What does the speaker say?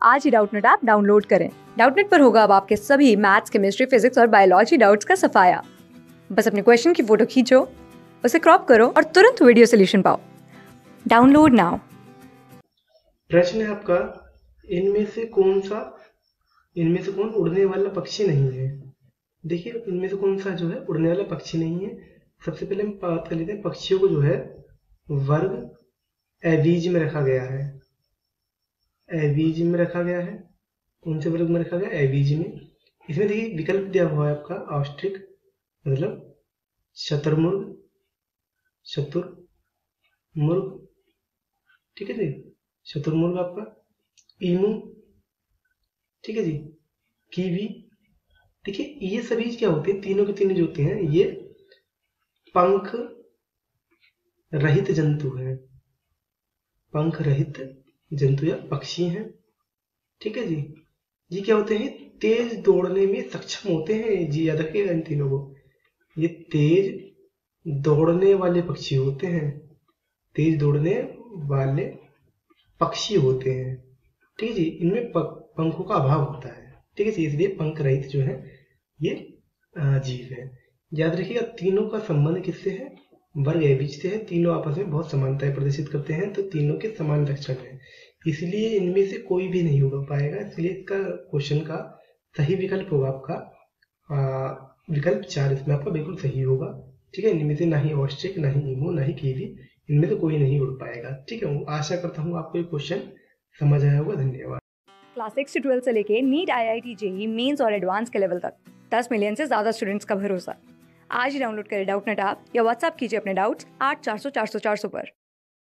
आज ही Doubtnut app download करें। डाउटनेट पर होगा अब आपके सभी मैथ्स, केमिस्ट्री, फिजिक्स और बायोलॉजी डाउट्स का सफाया। बस अपने क्वेश्चन की फोटो खींचो, उसे क्रॉप करो और तुरंत वीडियो सोल्यूशन पाओ। Download now. प्रश्न है आपका, इनमें से कौन उड़ने वाला पक्षी नहीं है। देखिए, इनमें से कौन सा जो है उड़ने वाला पक्षी नहीं है। सबसे पहले हम बात कर लेते हैं, पक्षियों को जो है वर्ग एवीज में रखा गया है। एवीज में रखा गया है। कौन से वर्ग में रखा गया? एवीज में। इसमें देखिए विकल्प दिया हुआ है आपका ऑस्ट्रिक, मतलब शतुरमुर्ग, शतुरमुर्ग, ठीक है जी, शतुरमुर्ग आपका, ईमू, ठीक है जी, कीवी। देखिए ये सभी क्या होते हैं, तीनों के तीनों जो होते हैं ये पंख रहित जंतु हैं। पंख रहित जंतु या पक्षी हैं, ठीक है जी। ये क्या होते हैं? तेज दौड़ने में सक्षम होते हैं जी, याद रखिएगा इन तीनों को। ये तेज दौड़ने वाले पक्षी होते हैं, तेज दौड़ने वाले पक्षी होते हैं, ठीक है जी। इनमें पंखों का अभाव होता है, ठीक है जी, इसलिए पंख रहित जो है ये जीव है। याद रखिएगा तीनों का संबंध किससे है? वर्ग एबीज से है। तीनों आपस में बहुत समानताएं प्रदर्शित करते हैं, तो तीनों के समान लक्षण है, इसलिए इनमें से कोई भी नहीं हो पाएगा। इसलिए इसका क्वेश्चन का सही विकल्प होगा आपका विकल्प 4। इसमें आपका बिल्कुल सही होगा, ठीक है। इनमें से ना ही ऑस्ट्रिक, ना ही ईमू, ना ही कीवी, इनमें से कोई नहीं उड़ पाएगा, ठीक है। आशा करता हूँ आपको ये क्वेश्चन समझ आया होगा। धन्यवाद। क्लास 6 से 12 से लेके नीट, IIT, जेईई मेंस और एडवांस के लेवल तक 10 मिलियन से ज्यादा स्टूडेंट्स का भरोसा। आज ही डाउनलोड करें डाउटनेट ऐप या व्हाट्सएप कीजिए अपने डाउट्स 8400 400 400 पर।